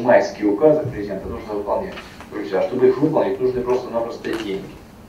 майские указы президента нужно выполнять. Друзья, чтобы их выполнить, нужны просто-напросто деньги.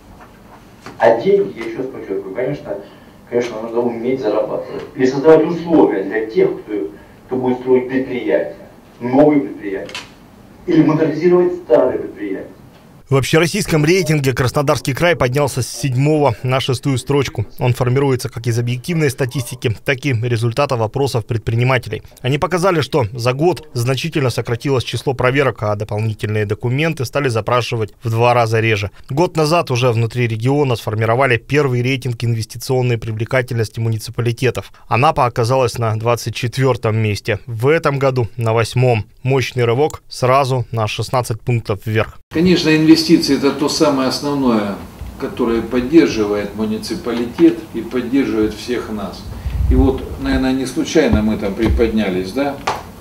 А деньги, я еще раз подчеркиваю, конечно, нужно уметь зарабатывать. Или создавать условия для тех, кто будет строить предприятия, новые предприятия. Или модернизировать старые предприятия. В общероссийском рейтинге Краснодарский край поднялся с 7-го на 6-ю строчку. Он формируется как из объективной статистики, так и результатов опросов предпринимателей. Они показали, что за год значительно сократилось число проверок, а дополнительные документы стали запрашивать в 2 раза реже. Год назад уже внутри региона сформировали первый рейтинг инвестиционной привлекательности муниципалитетов. Анапа оказалась на 24-м месте. В этом году на 8-м. Мощный рывок сразу на 16 пунктов вверх. Конечно, инвестиции – это то самое основное, которое поддерживает муниципалитет и поддерживает всех нас. И вот, наверное, не случайно мы там приподнялись, да,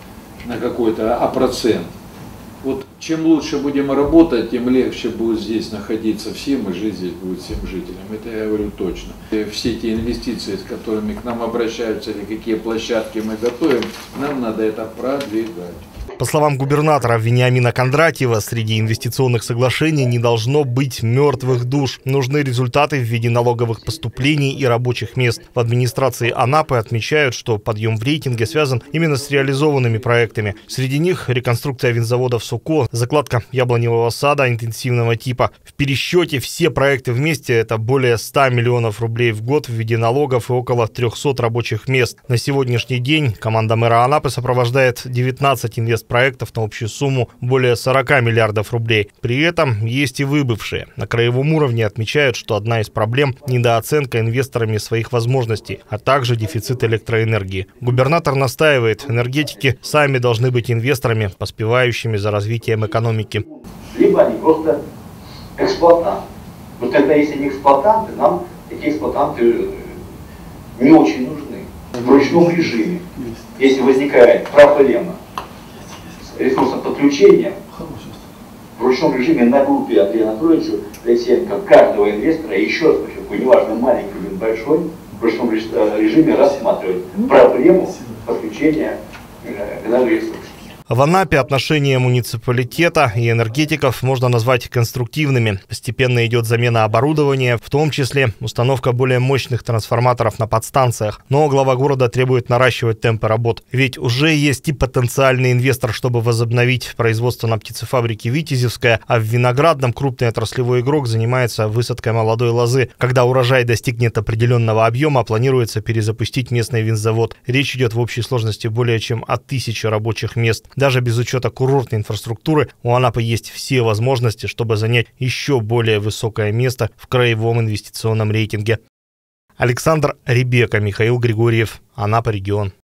на какой-то процент. Вот чем лучше будем работать, тем легче будет здесь находиться всем, и жить здесь будет всем жителям. Это я говорю точно. И все эти инвестиции, с которыми к нам обращаются, или какие площадки мы готовим, нам надо это продвигать. По словам губернатора Вениамина Кондратьева, среди инвестиционных соглашений не должно быть мертвых душ. Нужны результаты в виде налоговых поступлений и рабочих мест. В администрации Анапы отмечают, что подъем в рейтинге связан именно с реализованными проектами. Среди них реконструкция винзавода в Суко, закладка яблоневого сада интенсивного типа. В пересчете все проекты вместе – это более 100 миллионов рублей в год в виде налогов и около 300 рабочих мест. На сегодняшний день команда мэра Анапы сопровождает 19 инвестпроектов на общую сумму более 40 миллиардов рублей. При этом есть и выбывшие. На краевом уровне отмечают, что одна из проблем – недооценка инвесторами своих возможностей, а также дефицит электроэнергии. Губернатор настаивает, энергетики сами должны быть инвесторами, поспевающими за развитием экономики. Либо они просто эксплуатанты. Вот тогда, если они эксплуатанты, нам такие эксплуатанты не очень нужны. В ручном режиме, если возникает проблема с ресурсом подключения, в ручном режиме на группе Андрея Анатольевича Алексеенко каждого инвестора, еще раз подчеркиваю, неважно маленький или большой, в ручном режиме рассматривать проблему подключения энергоресурсов. В Анапе отношения муниципалитета и энергетиков можно назвать конструктивными. Постепенно идет замена оборудования, в том числе установка более мощных трансформаторов на подстанциях. Но глава города требует наращивать темпы работ. Ведь уже есть и потенциальный инвестор, чтобы возобновить производство на птицефабрике «Витязевская», а в Виноградном крупный отраслевой игрок занимается высадкой молодой лозы. Когда урожай достигнет определенного объема, планируется перезапустить местный винзавод. Речь идет в общей сложности более чем о 1000 рабочих мест. Даже без учета курортной инфраструктуры у Анапы есть все возможности, чтобы занять еще более высокое место в краевом инвестиционном рейтинге. Александр Ребека, Михаил Григорьев, Анапа регион.